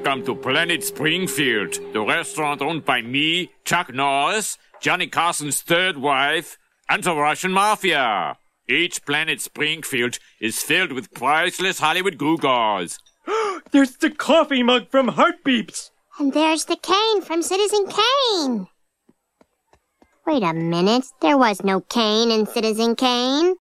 Welcome to Planet Springfield, the restaurant owned by me, Chuck Norris, Johnny Carson's third wife, and the Russian Mafia. Each Planet Springfield is filled with priceless Hollywood gewgaws. There's the coffee mug from Heartbeeps. And there's the cane from Citizen Kane. Wait a minute, there was no cane in Citizen Kane.